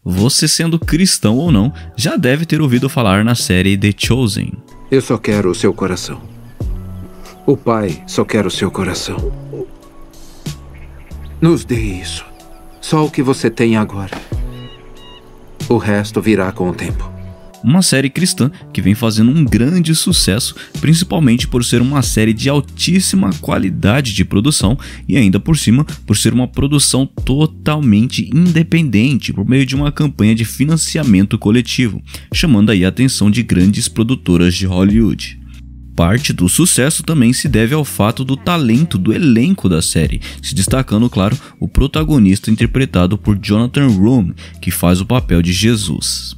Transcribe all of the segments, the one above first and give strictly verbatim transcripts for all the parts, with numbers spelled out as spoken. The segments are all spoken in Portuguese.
Você, sendo cristão ou não, já deve ter ouvido falar na série The Chosen. Eu só quero o seu coração. O Pai só quer o seu coração. Nos dê isso. Só o que você tem agora. O resto virá com o tempo. Uma série cristã que vem fazendo um grande sucesso, principalmente por ser uma série de altíssima qualidade de produção e ainda por cima por ser uma produção totalmente independente por meio de uma campanha de financiamento coletivo, chamando aí a atenção de grandes produtoras de Hollywood. Parte do sucesso também se deve ao fato do talento do elenco da série, se destacando, claro, o protagonista interpretado por Jonathan Roum, que faz o papel de Jesus.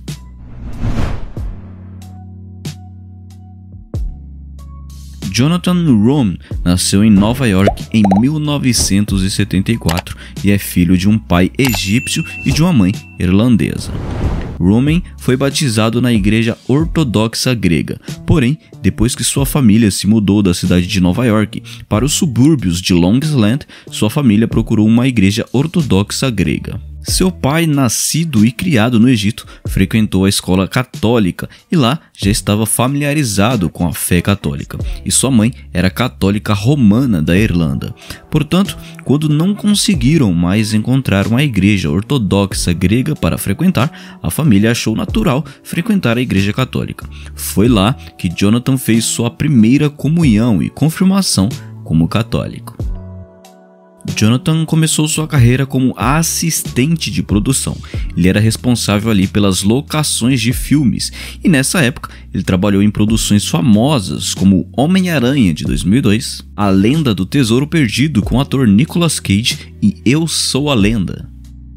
Jonathan Roum nasceu em Nova York em mil novecentos e setenta e quatro e é filho de um pai egípcio e de uma mãe irlandesa. Roum foi batizado na igreja ortodoxa grega, porém, depois que sua família se mudou da cidade de Nova York para os subúrbios de Long Island, sua família procurou uma igreja ortodoxa grega. Seu pai, nascido e criado no Egito, frequentou a escola católica e lá já estava familiarizado com a fé católica, e sua mãe era católica romana da Irlanda. Portanto, quando não conseguiram mais encontrar uma igreja ortodoxa grega para frequentar, a família achou natural frequentar a igreja católica. Foi lá que Jonathan fez sua primeira comunhão e confirmação como católico. Jonathan começou sua carreira como assistente de produção. Ele era responsável ali pelas locações de filmes e nessa época ele trabalhou em produções famosas como Homem-Aranha de dois mil e dois, A Lenda do Tesouro Perdido com o ator Nicolas Cage e Eu Sou a Lenda.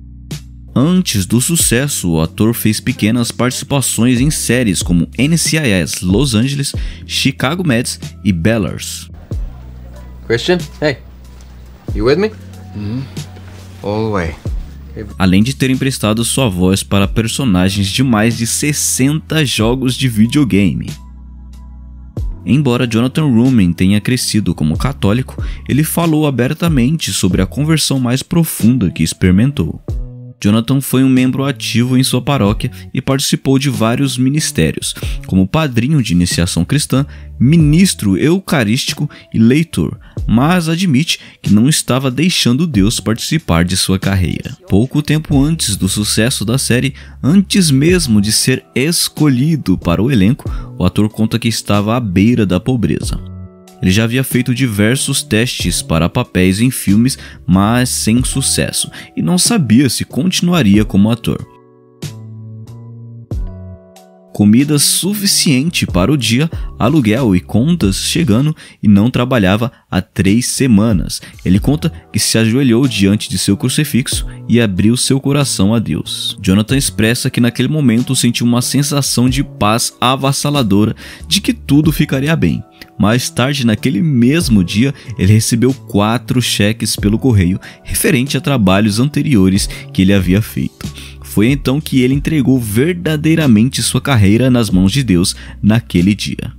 Antes do sucesso, o ator fez pequenas participações em séries como N C I S Los Angeles, Chicago Meds e Bellers. Christian, hey. You with me? Mm-hmm. All the way. Além de ter emprestado sua voz para personagens de mais de sessenta jogos de videogame. Embora Jonathan Roum tenha crescido como católico, ele falou abertamente sobre a conversão mais profunda que experimentou. Jonathan foi um membro ativo em sua paróquia e participou de vários ministérios, como padrinho de iniciação cristã, ministro eucarístico e leitor, mas admite que não estava deixando Deus participar de sua carreira. Pouco tempo antes do sucesso da série, antes mesmo de ser escolhido para o elenco, o ator conta que estava à beira da pobreza. Ele já havia feito diversos testes para papéis em filmes, mas sem sucesso, e não sabia se continuaria como ator. Comida suficiente para o dia, aluguel e contas chegando, e não trabalhava há três semanas. Ele conta que se ajoelhou diante de seu crucifixo e abriu seu coração a Deus. Jonathan expressa que naquele momento sentiu uma sensação de paz avassaladora, de que tudo ficaria bem. Mais tarde, naquele mesmo dia, ele recebeu quatro cheques pelo correio referente a trabalhos anteriores que ele havia feito. Foi então que ele entregou verdadeiramente sua carreira nas mãos de Deus naquele dia.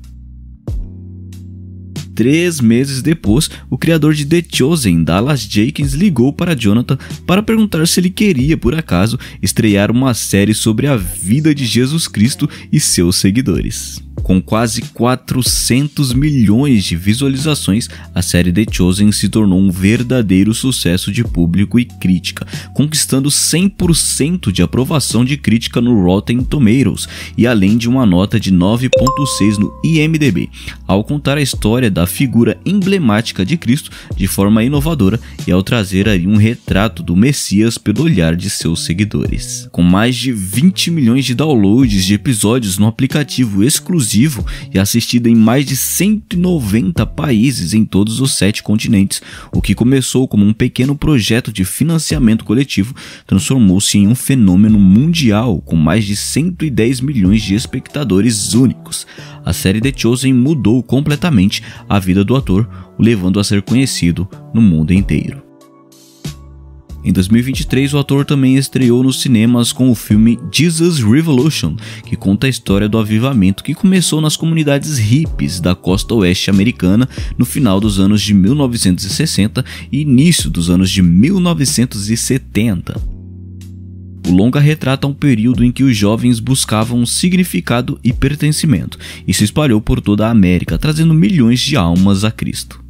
Três meses depois, o criador de The Chosen, Dallas Jenkins, ligou para Jonathan para perguntar se ele queria, por acaso, estrear uma série sobre a vida de Jesus Cristo e seus seguidores. Com quase quatrocentos milhões de visualizações, a série The Chosen se tornou um verdadeiro sucesso de público e crítica, conquistando cem por cento de aprovação de crítica no Rotten Tomatoes e além de uma nota de nove ponto seis no I M D B, ao contar a história da figura emblemática de Cristo de forma inovadora e ao trazer aí um retrato do Messias pelo olhar de seus seguidores. Com mais de vinte milhões de downloads de episódios no aplicativo exclusivo e assistida em mais de cento e noventa países em todos os sete continentes, o que começou como um pequeno projeto de financiamento coletivo transformou-se em um fenômeno mundial com mais de cento e dez milhões de espectadores únicos. A série The Chosen mudou completamente a vida do ator, o levando a ser conhecido no mundo inteiro. Em dois mil e vinte e três, o ator também estreou nos cinemas com o filme Jesus Revolution, que conta a história do avivamento que começou nas comunidades hippies da costa oeste americana no final dos anos de mil novecentos e sessenta e início dos anos de mil novecentos e setenta. O longa retrata um período em que os jovens buscavam significado e pertencimento, e se espalhou por toda a América, trazendo milhões de almas a Cristo.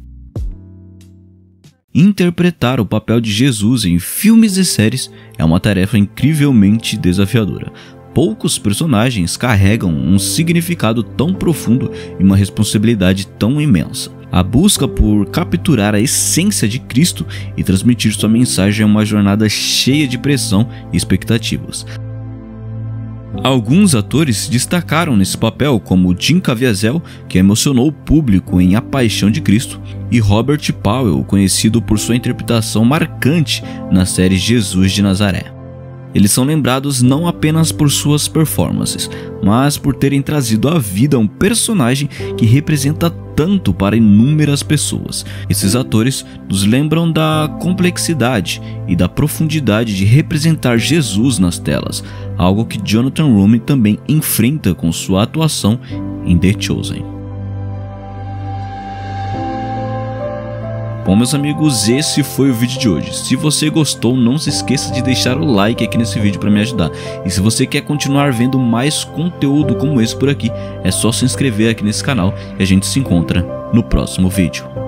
Interpretar o papel de Jesus em filmes e séries é uma tarefa incrivelmente desafiadora. Poucos personagens carregam um significado tão profundo e uma responsabilidade tão imensa. A busca por capturar a essência de Cristo e transmitir sua mensagem é uma jornada cheia de pressão e expectativas. Alguns atores se destacaram nesse papel, como Jim Caviezel, que emocionou o público em A Paixão de Cristo, e Robert Powell, conhecido por sua interpretação marcante na série Jesus de Nazaré. Eles são lembrados não apenas por suas performances, mas por terem trazido à vida um personagem que representa tanto para inúmeras pessoas. Esses atores nos lembram da complexidade e da profundidade de representar Jesus nas telas, algo que Jonathan Roumie também enfrenta com sua atuação em The Chosen. Bom, meus amigos, esse foi o vídeo de hoje. Se você gostou, não se esqueça de deixar o like aqui nesse vídeo para me ajudar. E se você quer continuar vendo mais conteúdo como esse por aqui, é só se inscrever aqui nesse canal e a gente se encontra no próximo vídeo.